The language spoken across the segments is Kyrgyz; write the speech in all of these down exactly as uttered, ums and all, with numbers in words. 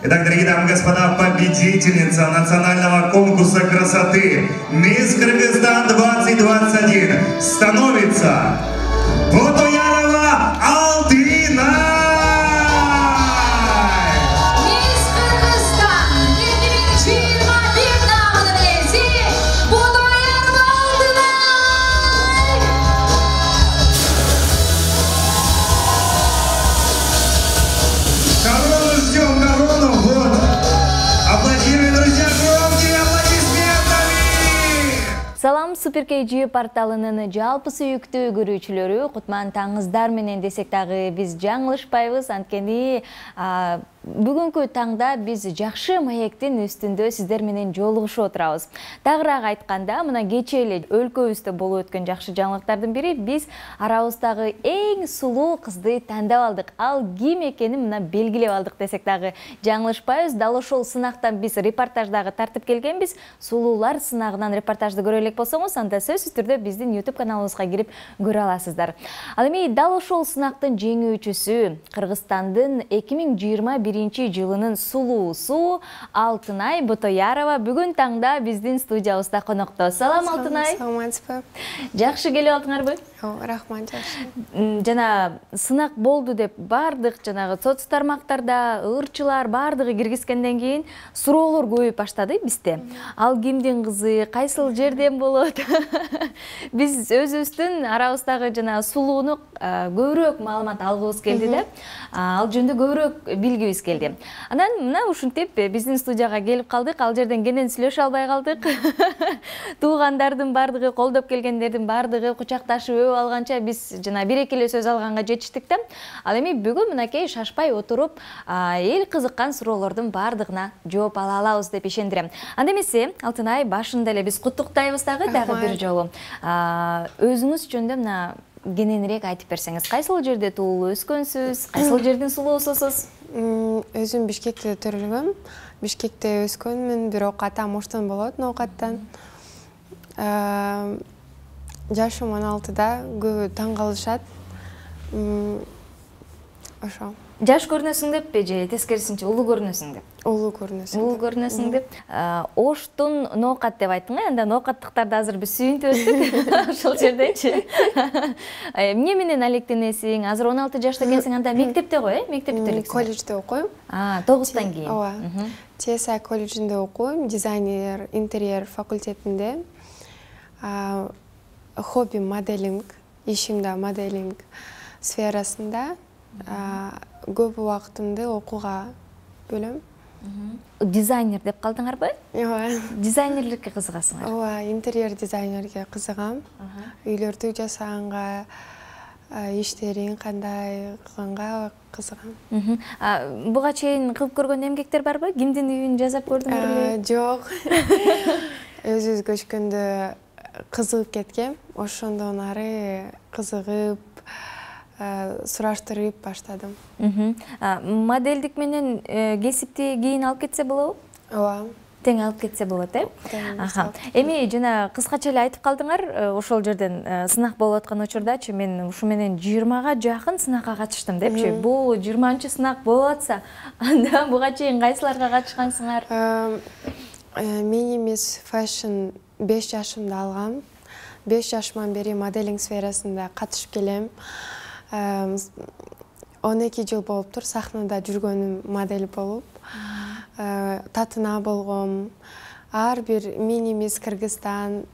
Итак, дорогие дамы и господа, победительница национального конкурса красоты «Мисс Кыргызстан двадцать двадцать один» становится Бутуярова Алтынай! Салам Супер кей джи порталынын жалпы сүйүктүү көрүүчүлөрү, кутман таңыңыздар менен десек дагы биз жаңылышпайбыз. Анткени бүгүнкү таңда биз жакшы маектин үстүндө сиздер менен жолугушуп отурабыз. Тагыраак айтканда, мына кечээ эле өлкөбүздө болуп өткөн жакшы жаңылыктардын бири, биз арабыздагы эң сулуу кызды тандап алдык. Ал ким экенин мына белгилеп алдык десек дагы жаңылышпайбыз. Дал ошол сынактан биз репортаждагы тартып келгенбиз. Сулуулар сынагынан репортажды көрө элек болсоңуз, анда сөзсүз түрдө биздин YouTube каналыбызга кирип көрө аласыздар. Ал эми дал ошол сынактын жеңүүчүсү Кыргызстандын эки миң жыйырма биринчи жылынын сулуусу Алтынай Бутуярова бүгүн таңда биздин студиябызда конокто. Салам Алтынай. Саламатсызбы. Жакшы келип алдыңарбы? Рахмат, жакшы. Жана сынак болду деп бардык жанагы соц тармактарда ырчылар бардыгы киргизгенден кийин суроолор көбөйүп баштады бизде. Ал кимдин кызы, кайсыл жерден болот? Биз өзүбүздүн арабыздагы жана сулууну көбүрөөк маалымат алгыбыз келди да. Ал жөнүндө көбүрөөк билгибиз келди. Анан мына ушинтип биздин студияга келип калдык. Ал жерден кенен сүйлөшө албай калдык. Туугандардын бардыгы, колдоп келгендердин бардыгы кучакташып өбүп алганча биз жана бир-эки эле сөз алганга жетиштик да. Ал эми бүгүн мынакей шашпай отуруп, эл кызыккан суроолордун бардыгына жооп ала алабыз деп ишендирем. Анда эмесе, Алтынай, башында эле биз куттуктайбыз дагы дагы бир жолу. Өзүңүз жөнүндө мына кененирээк айтып берсеңиз, кайсыл жерде туулуп өскөнсүз, кайсыл жердин сулуусусуз? Өзүм Бишкекте төрөлгөм. Бишкекте өскөнмүн, бирок атам оштон болот, ноокаттан. Жашым он алтыда, көбү таң калышат. Ошо. Жаш көрүнөсүң деппи же тескерисинче улуу көрүнөсүң деп? Улуу көрүнөсүң. Улуу көрүнөсүң деп. Оштун ноокат деп айттың, анда ноокаттыктарды азыр биз сүйүнтүп өттүк. Ошол жерденчи. Эмне менен алектенесиң? Азыр он алты жашта экенсиң, анда мектепте го, э? Мектеп бүтүрүлүксүң. Колледжде окуйм. А, тогуздан кийин. Ооба. ти эс ай колледжинде окуйм, дизайнер, интерьер факультетинде. Хобби моделинг, ишим да моделинг сферасында. Көп убактымды окууга бөлөм. Дизайнер деп калдыңарбы? Ооба. Дизайнерликке кызыгасыңар? Ооба, интерьер дизайнерге кызыгам. Үйлөрдү жасаганга, иштерин кандай кылганга кызыгам. Буга чейин кылып көргөн эмгектер барбы? Кимдин үйүн жасап көрдүңөр? Жок. Өзүбүз көчкөндө кызыгып кеткем. Ошондон ары кызыгып, сураштырып баштадым. Моделдик менен кесипти кийин алып кетсе болобу? Ооба. Тең алып кетсе болот, э? Эми жана кыскача эле айтып калдыңар, ошол жерден сынак болуп аткан учурдачы мен ушу менен жыйырмага жакын сынакка катыштым депчи. Бул жыйырманчы сынак болуп атса, анда буга чейин кайсыларга катышкансыңар? Мен эмес fashion беш жашымда алгам. беш жашыман бери моделинг сферасында катышып келем. он эки жыл болуптур сахнада жүргөнүм модель болуп. Татына болгом. Ар бир мини мисс Кыргызстан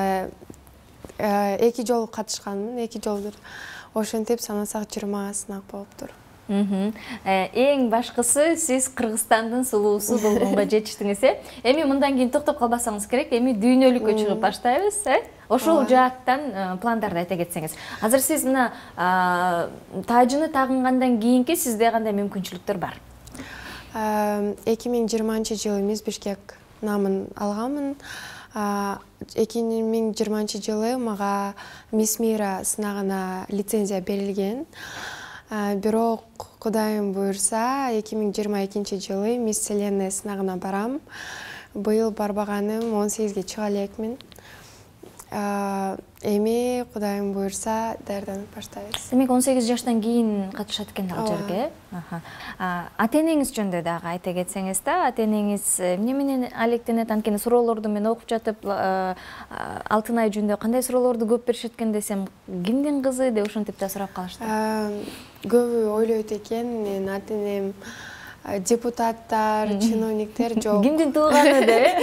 эки жолу катышканмын, эки жолдур. Ошентип санасак жыйырма сынак болуптур. Эң башкысы сиз Кыргызстандын сулуусу болгонго жетиштиңиз, э? Эми мындан кийин токтоп калбасаңыз керек, эми дүйнөлүккө чыгып баштайбыз, э? Ошол жааттан пландарды айта кетсеңиз. Азыр сиз мына тажыны тагынгандан кийинки сизде кандай мүмкүнчүлүктөр бар? эки миң жыйырманчы жылы Мисс Бишкек намын алганмын. эки миң жыйырманчы жылы мага Мисс Мира сынагына лицензия берилген. Бирок Кудайым буйрса, эки миң жыйырма экинчи жылы Мисс Вселенная сынагына барам. Быйыл барбаганым он сегизге чыга элекмин. Эми Кудайым буйрса даярданып баштайбыз. Демек он сегиз жаштан кийин катышат экен ал жерге. Ата энеңиз жөнүндө дагы айта кетсеңиз да, ата энеңиз эмне менен алектенет? Анткени суроолорду мен окуп жатып, Алтынай жөнүндө кандай суроолорду көп беришет экен десем, кимдин кызы деп ушинтип да сурап калышты. Көбү ойлойт экен, мен ата энем депутаттар, чиновниктер жок. Кимдин тууганы деп?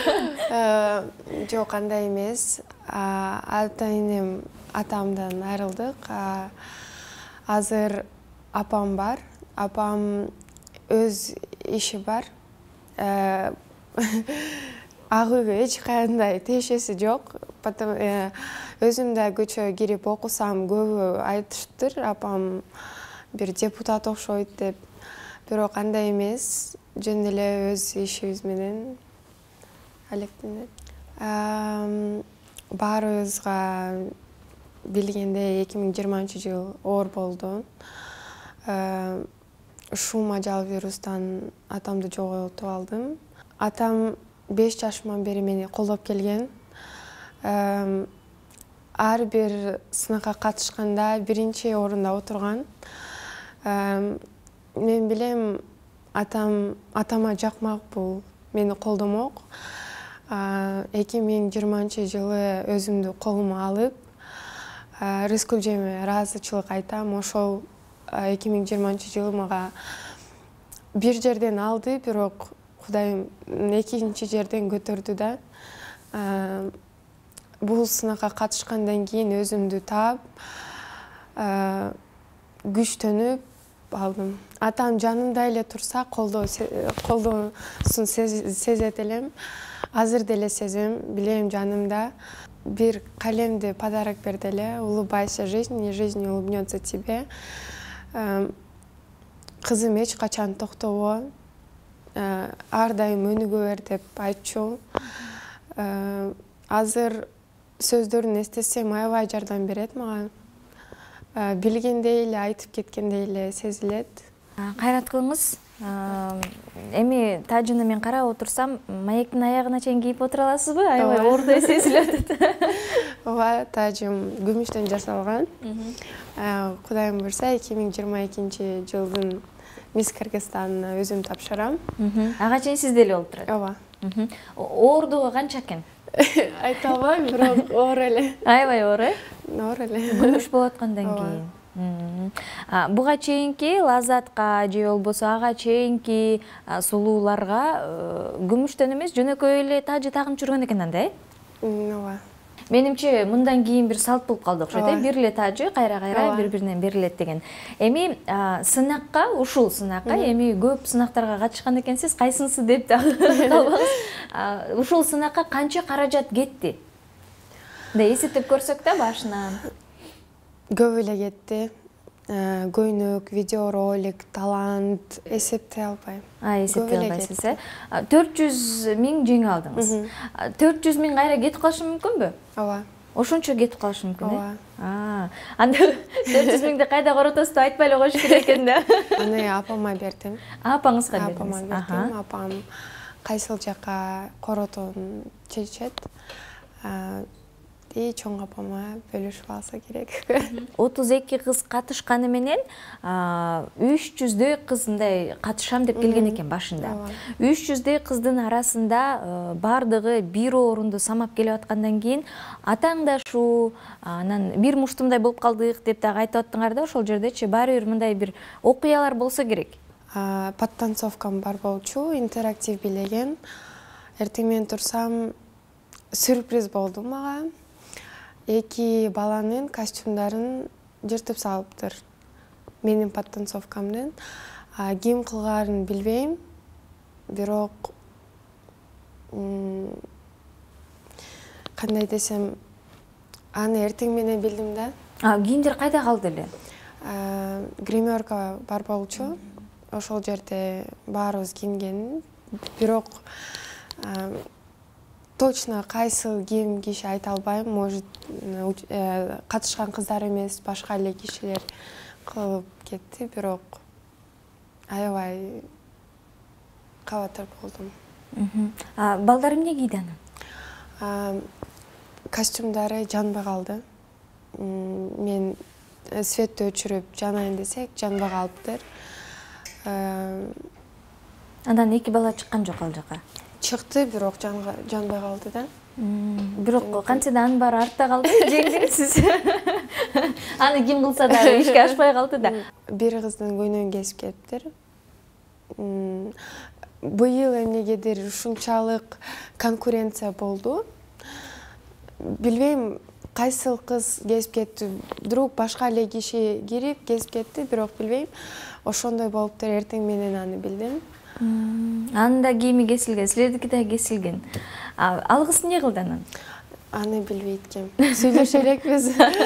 Жок, андай эмес. Ата энем атамдан айрылдык. Азыр апам бар. Апам өз иши бар. Агыга эч кандай тиешеси жок. Өзүм да көчө кирип окусам көбү айтыштыр, апам бир депутат окшойт деп. Бирок андай эмес, жөн эле өз ишибиз менен алектенет. Баарыбызга билгендей эки миң жыйырманчы жыл оор болду. Ушул ажал вирустан атамды жоготуп алдым. Атам беш жашыман бери мени колдоп келген. Ар бир сынакка катышканда биринчи орунда отурган. Мен билем, атам атама жакмак бул мени колдомок. эки миң жыйырманчы жылы өзүмдү колума алып, Рыскүл жеме ыраазычылык айтам. Ошол эки миң жыйырманчы жылы мага бир жерден алды, бирок Кудайым экинчи жерден көтөрдү да. Бул сынакка катышкандан кийин өзүмдү таап, күчтөнүп алдым. Атам жанымда эле турса, колдоосун сезет элем. Азыр деле сезем, билем жанымда. Бир калемди подарок берди эле. Улыбайся, жизнь, и жизнь улыбнется тебе. Кызым эч качан токтобо, ар дайым өнүгө бер деп айтчу. Азыр сөздөрүн эстесем аябай жардам берет мага. Билгендей эле, айтып кеткендей эле сезилет. Кайрат кылыңыз. Эми тажыны мен карап отурсам, маектин аягына чейин кийип отура аласызбы? Аябай ордой сезилет. Ооба, тажым күмүштөн жасалган. Кудайым буйрса, эки миң жыйырма экинчи жылдын Мисс Кыргызстанына өзүм тапшырам. Ага чейин сизде эле болуп турат. Ооба. Оордугу канча экен? Айта албайм, бирок оор эле. Аябай оор, э? Оор эле. Күмүш болуп аткандан кийин. Буга чейинки Лазатка же болбосо ага чейинки сулууларга күмүштөн эмес, жөнөкөй эле тажы тагып жүргөн экен анда, э? Ооба. Менимче мындан кийин бир салт болуп калды окшойт, э? Бир эле тажы кайра-кайра бири-биринен берилет деген. Эми сынакка, ушул сынакка, эми көп сынактарга катышкан экенсиз, кайсынысы деп дагы калбаңыз. Ушул сынакка канча каражат кетти? Мындай эсептеп көрсөк да башынан. Көп эле кетти. Көйнөк, видеоролик, талант, эсептей албайм. А, эсептей албайсыз, э? төрт жүз миң жеңип алдыңыз. төрт жүз миң кайра кетип калышы мүмкүнбү? Ооба. Ошончо кетип калышы мүмкүн, э? Ооба. Анда төрт жүз миңди кайда коротосуз деп айтпай эле коюш керек экен да. Аны апама бердим. Апаңызга бердиңиз. Апама бердим. Апам кайсыл жакка коротоонун чечет. И чоң апама бөлүшүп алса керек. отуз эки кыз катышканы менен үч жүздөй кыз мындай катышам деп келген экен башында. үч жүздөй кыздын арасында бардыгы бир орунду самап келип аткандан кийин атаңдашуу, анан бир муштумдай болуп калдык деп дагы айтып аттыңар да, ошол жердечи баары бир мындай бир окуялар болсо керек. Подтанцовкам бар болчу, интерактив билеген. Эртең менен турсам сюрприз болду мага. Эки баланын костюмдарын жыртып салыптыр. Менин подтанцовкамдын. Ким кылгарын билбейм, бирок кандай десем, аны эртең менен билдим да. Кийимдер кайда калды эле? Гримерка бар болчу. Ошол жерде баарыбыз кийинген. Бирок точно кайсыл кийим киши айта албайм. Может, катышкан кыздар эмес, башка эле кишилер кылып кетти, бирок аябай кабатыр болдум. Балдар эмне кийди аны? костюмдары жанбай калды. Мен светти өчүрүп жанайын десек жанбай калыптыр. Андан эки бала чыккан жок ал жака? Чыкты, бирок жанбай калды да. Бирок кантсе да анын баары артта калды, жеңдиңиз сиз. Аны ким кылса да ишке ашпай калды да. Бир кыздын көйнөгүн кесип кетиптир. Быйыл эмнегедир ушунчалык конкуренция болду. Билбейм, кайсыл кыз кесип кетти, вдруг башка эле киши кирип кесип кетти, бирок билбейм. Ошондой болуптур, эртең менен аны билдим. Анын да кийими кесилген, силердики да кесилген. Ал кыз эмне кылды анан? Аны билбейт экем. Сүйлөшө элекпиз.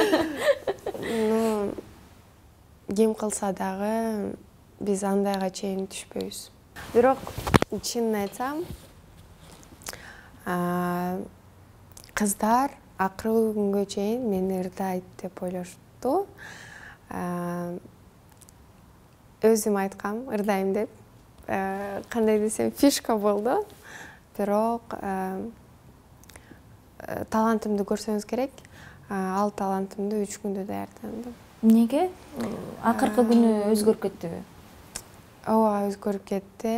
Ну, ким кылса дагы биз андайга чейин түшпөйбүз. Бирок чынын айтсам, кыздар акыркы күнгө чейин мени ырдайт деп ойлошту. Өзүм айткам, ырдайм деп. Кандай десем, фишка болду. Бирок талантымды көрсөңүз керек. Ал талантымды үч күндө даярдандым. Эмнеге? Акыркы күнү өзгөрүп кеттиби? Ооба, өзгөрүп кетти.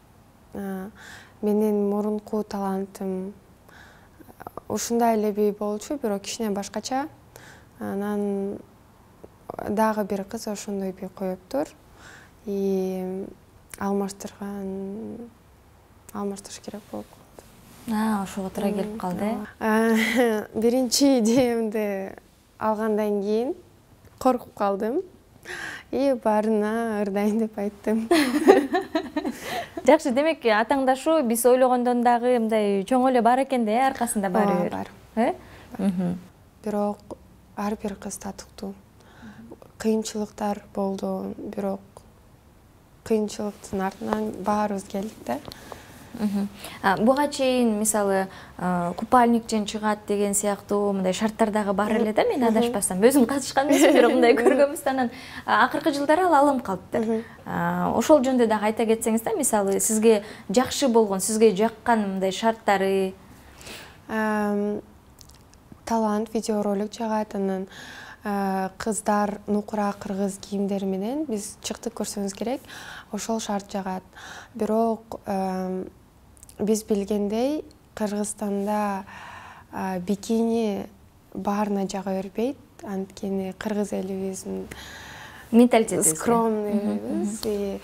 Менин мурунку талантым ушундай эле бий болчу, бирок кичине башкача. Анан дагы бир кыз ошондой бий коюптур. И алмаштырган алмаштырыш керек болуп калды. А, ошого туура келип калды. Биринчи идеямды алгандан кийин коркуп калдым. И баарына ырдайын деп айттым. Жакшы, демек атаңдашуу биз ойлогондон дагы мындай чоң эле бар экен да, аркасында баары бир. Бар. Э? Бирок ар бир кыз татыктуу. Кыйынчылыктар болду, бирок кыйынчылыктын артынан баарыбыз келдик да. Буга чейин мисалы купальниктен чыгат деген сыяктуу мындай шарттар дагы бар эле да, мен адашпасам. Өзүм катышкан эмесмин, бирок мындай көргөнбүз, анан акыркы жылдары ал алынып калыптыр. Ошол жөнүндө дагы айта кетсеңиз да, мисалы сизге жакшы болгон, сизге жаккан мындай шарттары. Талант, видеоролик чыгат, анан кыздар нукура кыргыз кийимдери менен биз чыктык, көрсөңүз керек. Ошол шарт жагат. Бирок биз билгендей, Кыргызстанда бикини баарына жага бербейт. Анткени кыргыз элибиздин менталитети скромныйбыз.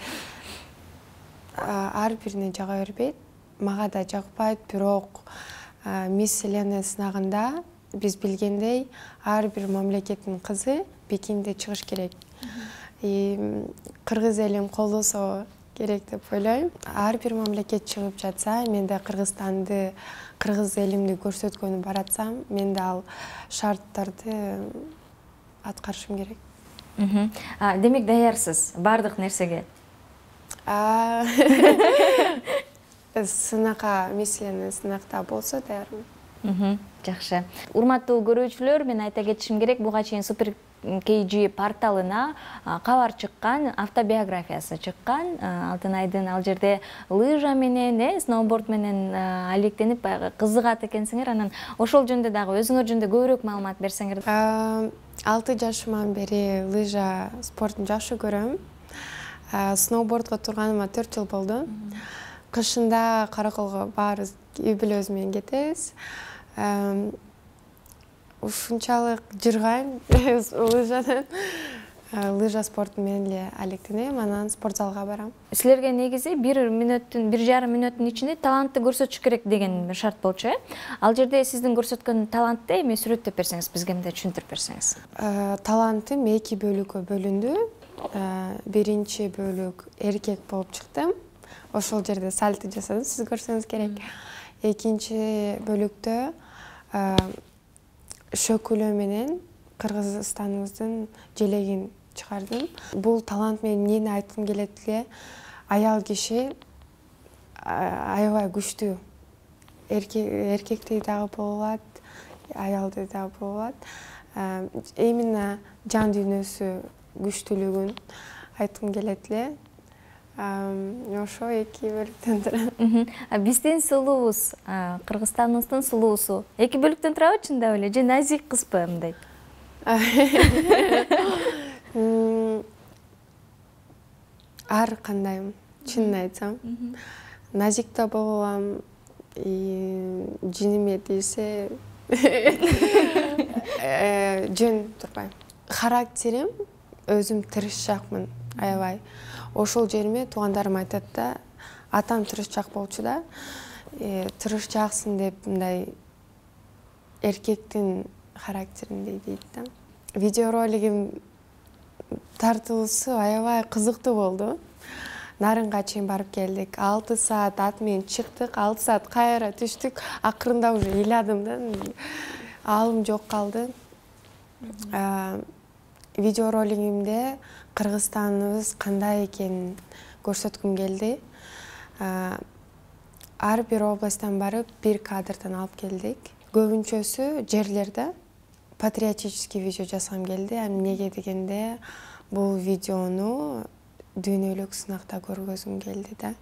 Ар бирине жага бербейт. Мага да жакпайт, бирок Мисс Вселенная сынагында биз билгендей, ар бир мамлекеттин кызы бикинде чыгыш керек. И кыргыз элим колдосо керек деп ойлойм. Ар бир мамлекет чыгып жатса, мен да Кыргызстанды, кыргыз элимди көрсөткөнү баратсам, мен да ал шарттарды аткарышым керек. Демек даярсыз бардык нерсеге? Сынакка, Мисс Вселенная сынакта болсо даярмын. Жакшы. Урматтуу көрүүчүлөр, мен айта кетишим керек, буга чейин Супер кей джи порталына кабар чыккан, автобиографиясы чыккан. Алтынайдын ал жерде лыжа менен, сноуборд менен алектенип кызыгат экенсиңер. Анан ошол жөнүндө дагы өзүңөр жөнүндө көбүрөөк маалымат берсеңер. алты жашыман бери лыжа спортун жакшы көрөм. Сноубордго турганыма төрт жыл болду. Кышында Караколго баарыбыз үй бүлөбүз менен кетебиз. Ушунчалык жыргайм лыжадан. Лыжа спорту менен эле алектенем, анан спортзалга барам. Силерге негизи бир мүнөттүн, бир жарым мүнөттүн ичинде талантты көрсөтүш керек деген бир шарт болчу, э? Ал жерде сиздин көрсөткөн талантты эми сүрөттөп берсеңиз, бизге мындай түшүндүрүп берсеңиз. Талантым эки бөлүккө бөлүндү. Биринчи бөлүк эркек болуп чыктым. Ошол жерде сальто жасадым, сиз көрсөңүз керек. Экинчи бөлүктө шөкүлө менен Кыргызстаныбыздын желегин чыгардым. Бул талант менен эмнени айткым келет эле, аял киши аябай күчтүү. Эркектей дагы боло алат, аялдый дагы боло алат. Именно жан дүйнөсү күчтүүлүгүн айткым келет эле. ошо эки бөлүктөн турат. Биздин сулуубуз, Кыргызстаныбыздын сулуусу эки бөлүктөн турабы чындап эле? Же назик кызбы мындай? Ар кандай, чынын айтсам. Назик да болом, жиниме тийсе жөн турбайм. Характерим өзүм тырышчакмын, аябай. Ошол жериме туугандарым айтат да, атам тырышчак болчу да, тырышчаксың деп мындай эркектин характериндей дейт да. Видеоролигим тартуусу аябай кызыктуу болду. Нарынга чейин барып келдик. алты саат ат менен чыктык, алты саат кайра түштүк. Акырында уже ыйладым да. Алым жок калды. Видеоролигимде Кыргызстаныбыз кандай экенин көрсөткүм келди. Ар бир областтан барып, бир кадрдан алып келдик. Көбүнчөсү жерлерде патриотический видео жасагым келди. Эмнеге дегенде, бул видеону дүйнөлүк сынакта көргөзгүм келди да.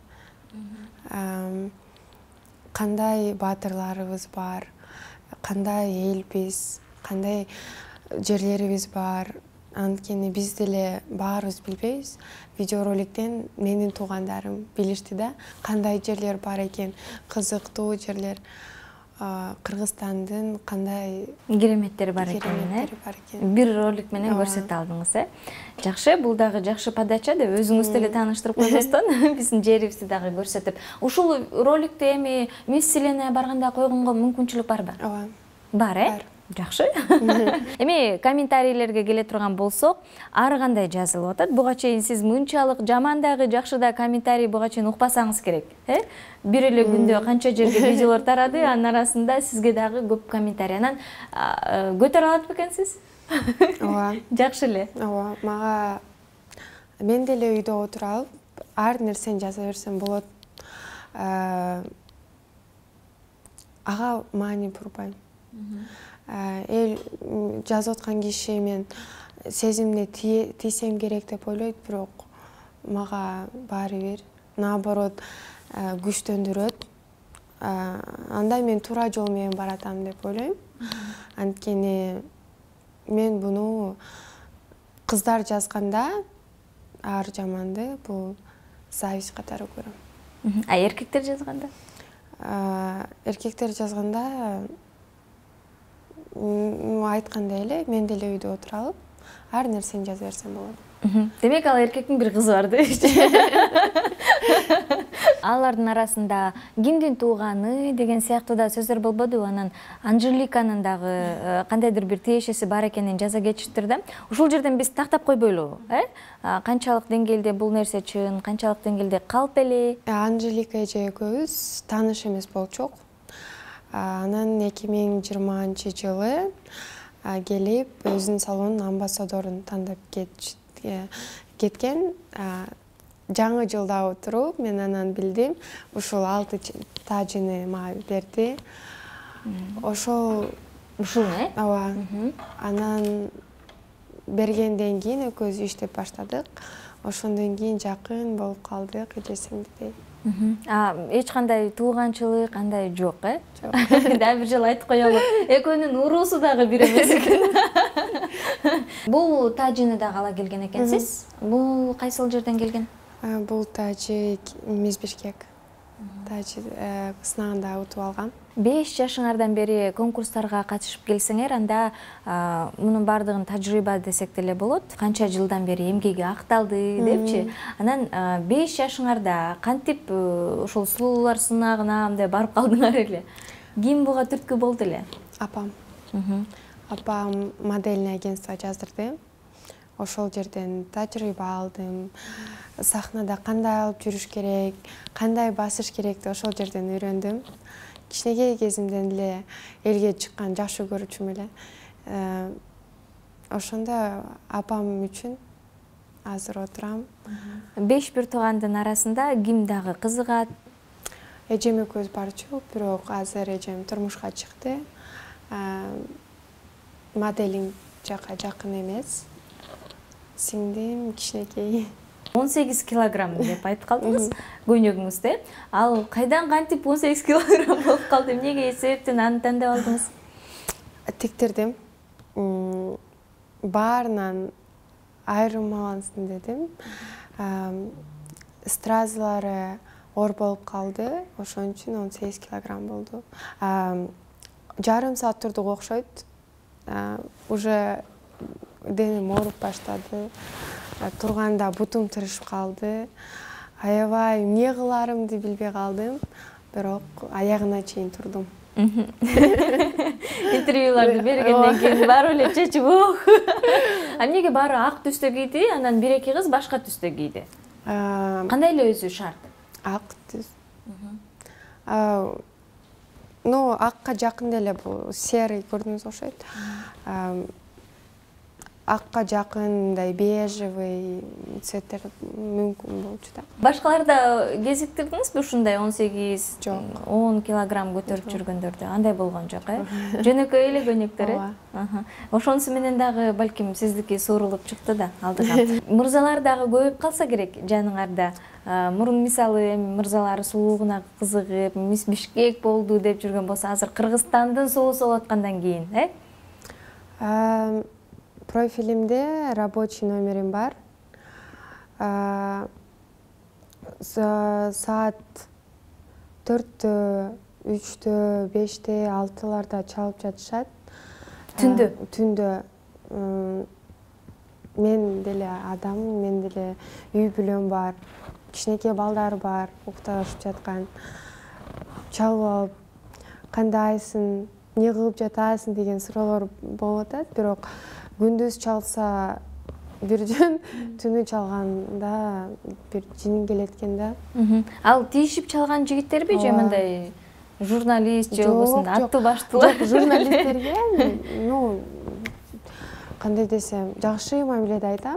Кандай баатырларыбыз бар, кандай элбиз, кандай жерлерибиз бар. Анткени биз деле баарыбыз билбейбиз. Видеороликтен менин туугандарым билишти да, кандай жерлер бар экен, кызыктуу жерлер. Кыргызстандын кандай кереметтери бар экенин, бир ролик менен көрсөтө алдыңыз, э? Жакшы, бул дагы жакшы подача деп өзүңүз деле тааныштырып койбостон биздин жерибизди дагы көрсөтүп. Ушул роликти эми Мисс Вселенная барганда койгонго мүмкүнчүлүк барбы? Ооба. Бар, э? Жакшы. Эми комментарийлерге келе турган болсок, ар кандай жазылып атат. Буга чейин сиз мынчалык жаман дагы, жакшы да комментарий буга чейин укпасаңыз керек, э? Бир эле күндө канча жерге видеолор тарады, анын арасында сизге дагы көп комментарий. Анан көтөрө алат бекенсиз? Ооба. Жакшы эле. Ооба, мага мен деле үйдө отура алып, ар нерсени жаза берсем болот. Ага маани бурбайм. Эл жазып аткан киши мен сезимине тийсем керек деп ойлойт, бирок мага баары бир. Наоборот, күчтөндүрөт. Анда мен туура жол менен баратам деп ойлойм. Анткени мен буну кыздар жазганда ар жаманды, бул зависть катары көрөм. А эркектер жазганда? Эркектер жазганда айткандай эле, мен деле үйдө отура алып, ар нерсени жаза берсем болот. Демек, ал эркектин бир кызы бар дейчи. Алардын арасында кимдин тууганы деген сыяктуу да сөздөр болбодубу? Анан Анжеликанын дагы кандайдыр бир тиешеси бар экенин жаза кетиштир да. Ушул жерден биз тактап койбойлубу, э? Канчалык деңгээлде бул нерсе чын, канчалык деңгээлде калп эле? Анжелика эже экөөбүз тааныш эмес болчук. Анан эки миң жыйырманчы жылы келип өзүнүн салонунун амбассадорун тандап кеткен. Жаңы жылда отуруп мен анан билдим, ушул алты тажыны мага берди. Ошол ушул, э? Ооба. Анан бергенден кийин экөөбүз иштеп баштадык. Ошондон кийин жакын болуп калдык, эжесиңдидей. Эч кандай тууганчылык андай жок, э? Жок. Дагы бир жолу айтып коелу, экөөнүн уруусу дагы бир эмес экен. Бул тажыны дагы ала келген экенсиз. Бул кайсыл жерден келген? Бул тажы Мизбишкек. Тажы сынагында утуп алгам. беш жашыңардан бери конкурстарга катышып келсеңер, анда мунун бардыгын тажрыйба десек деле болот. Канча жылдан бери эмгеги акталды депчи. Анан беш жашыңарда кантип ошол сулуулар сынагына мындай барып калдыңар эле? Ким буга түрткү болду эле? Апам. Апам модельный агентство жаздырды. Ошол жерден тажрыйба алдым. Сахнада кандай алып жүрүш керек, кандай басыш керекти ошол жерден үйрөндүм. Кичинекей кезимден эле элге чыккан жакшы көрүүчүм эле. Ошондо апам үчүн азыр отурам. Беш бир туугандын арасында ким дагы кызыгат? Эжем экөөбүз барчу, бирок азыр эжем турмушка чыкты. Моделинг жакка жакын эмес. Сиңдим кичинекей. он сегиз килограмм деп айтып калдыңыз көйнөгүңүздө. Ал кайдан кантип он сегиз килограмм болуп калды? Эмнеге себептен аны тандап алдыңыз? Тектирдим. Баарынан айырмалансын дедим. Стразылары оор болуп калды. Ошон үчүн он сегиз килограмм болду. Жарым саат турдук окшойт. Уже денем ооруп баштады. Турганда бутум тырышып калды. Аябай эмне кыларымды билбей калдым. Бирок аягына чейин турдум. Интервьюларды бергенден кийин баары эле чечип ох. А эмнеге баары ак түстө кийди, анан бир эки кыз башка түстө кийди? Кандай эле өзү шарт? Ак түс. Ну, акка жакын эле бул серый көрдүңүз окшойт. Акка жакындай бежевый цветтер мүмкүн болчу да. Башкаларда кезиктирдиңизби ушундай он сегиз, он килограмм көтөрүп жүргөндөрдү? Андай болгон жок, э? Жөнөкөй эле көйнөктөр, э? Ошонусу менен дагы балким сиздики суурулуп чыкты да алдыга. Мырзалар дагы көбөйүп калса керек жаныңарда. Мурун мисалы мырзалар сулуугуна кызыгып, мис Бишкек болду деп жүргөн болсо, азыр Кыргызстандын сулуусу болуп аткандан кийин, э? Профилимде рабочий номерим бар. Саат төрттө, үчтө, беште, алтыларда чалып жатышат. Түндө? Түндө. Мен деле адаммын, мен деле үй бүлөм бар. Кичинекей балдар бар, укташып жаткан. Чалып алып, кандайсың, эмне кылып жатасың деген суроолор болуп атат. Бирок күндүз чалса бир жөн, түнү чалганда бир жинин келет экен да. Ал тийишип чалган жигиттерби же мындай журналист же болбосо аттуу баштуулар? Жок, журналисттерге, ну, кандай десем, жакшы мамиледе айтам.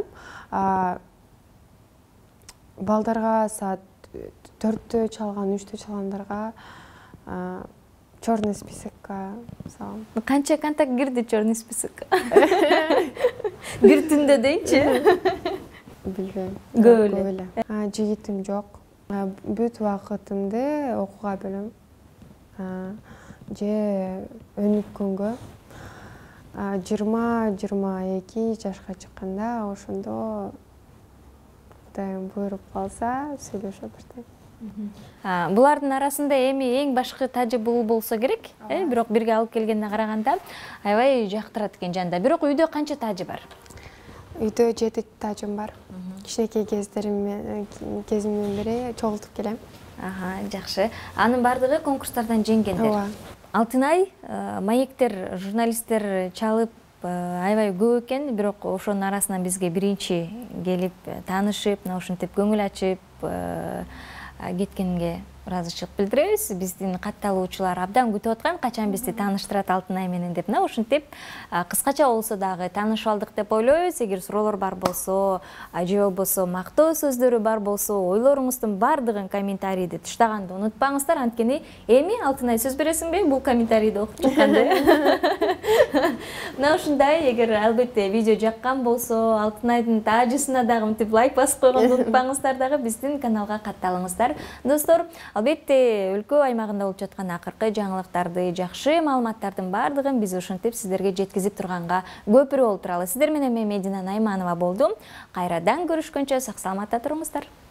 Балдарга саат төрттө чалган, үчтө чалгандарга черный списокко салам. Канча контакт кирди черный списокко? Бир түндө дейчи? Билбейм. Көп эле. Жигитим жок. Бүт убакытымды окууга бөлөм. Же өнүккөнгө. жыйырма жыйырма эки жашка чыкканда ошондо Кудайым буйруп калса сүйлөшө баштайм. Булардын арасында эми эң башкы тажы бул болсо керек, э? Бирок бирге алып келгенине караганда аябай жактырат экен жанда. Бирок үйдө канча тажы бар? Үйдө жети тажым бар. Кичинекей кездерим кезимден бери чогултуп келем. Аха, жакшы. Анын бардыгы конкурстардан жеңгендер. Ооба. Алтынай, маектер, журналисттер чалып аябай көп экен, бирок ошонун арасынан бизге биринчи келип таанышып, ушинтип көңүл ачып кеткенге ыраазычылык билдиребиз. Биздин катталуучулар абдан күтүп аткан, качан бизди тааныштырат Алтынай менен деп. Мына ушинтип кыскача болсо дагы таанышып алдык деп ойлойбуз. Эгер суроолор бар болсо, же болбосо мактоо сөздөрү бар болсо, ойлоруңуздун бардыгын комментарийде таштаганды унутпаңыздар. Анткени эми Алтынай сөз бересиңби бул комментарийди окуп чыкканда? Мына ушундай, эгер албетте видео жаккан болсо, Алтынайдын таажысына дагы мынтип лайк басып койгонду унутпаңыздар, дагы биздин каналга катталыңыздар. Достор, албетте өлкө аймагында болуп жаткан акыркы жаңылыктарды, жакшы маалыматтардын бардыгын биз ушинтип сиздерге жеткизип турганга көпүрө болуп туралы. Сиздер менен мен Медина Найманова болдум. Кайрадан көрүшкөнчө сак саламатта туруңуздар.